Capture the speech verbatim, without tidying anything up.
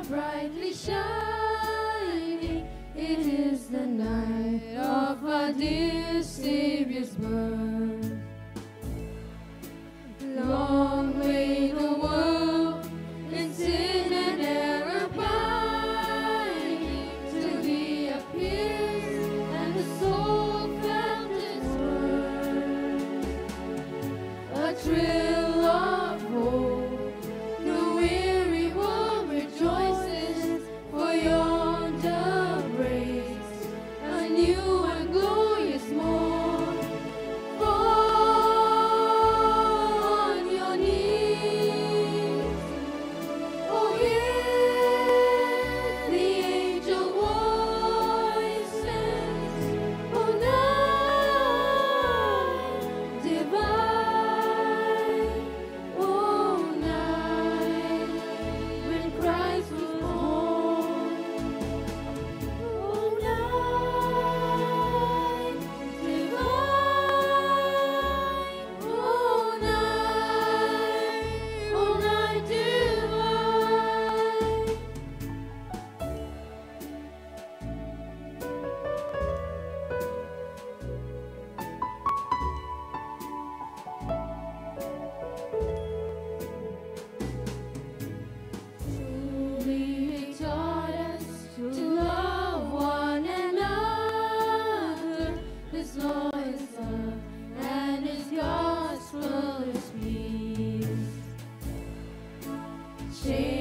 brightly shining. It is the night of our dear Savior's birth. Long lay the world in sin and error pining, till He appears and the soul found its worth. A thrill of hope, the weary world rejoices, for yonder breaks a new and glorious morn. She